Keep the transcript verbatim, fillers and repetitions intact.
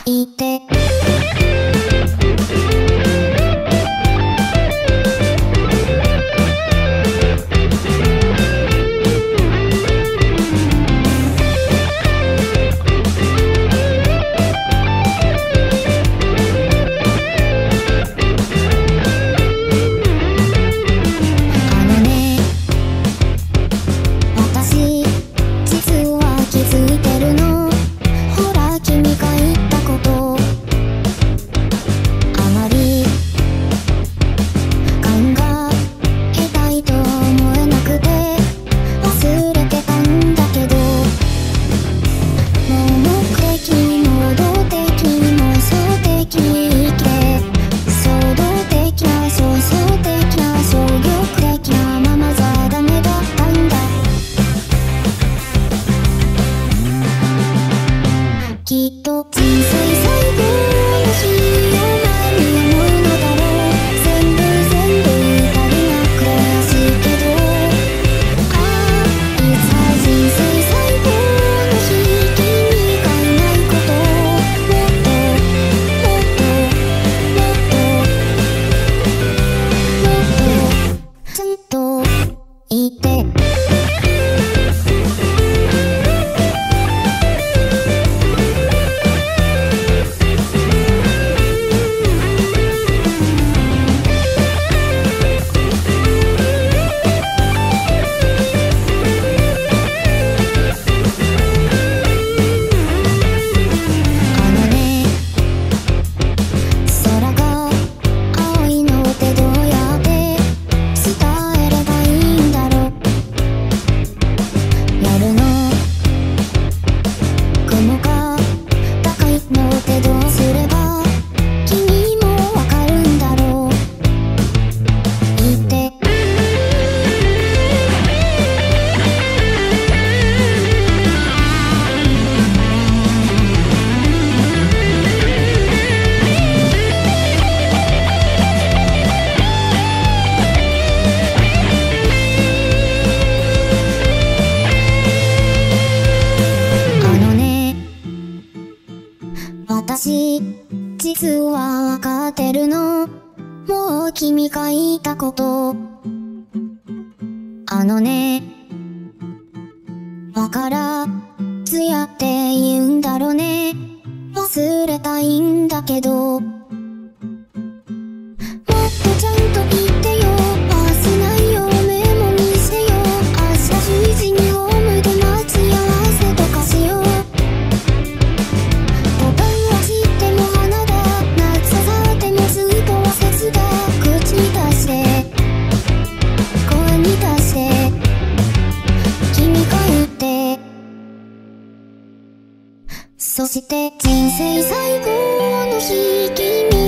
いてきっと人生最後の日を前に思うのだろう。全部全部足りなく悔しいけど、ああいつか人生最後の日、君がいないことをもっともっともっともっとちゃんと言って。私、実はわかってるの。もう君が言ったこと。あのね、わからずやって言うんだろうね。忘れたいんだけど。もっとちゃんと言ってよ。忘れないよ、メモにしてよ。明日じゅうじにホームで待ち合わせとかしよう。そして人生最後の日、君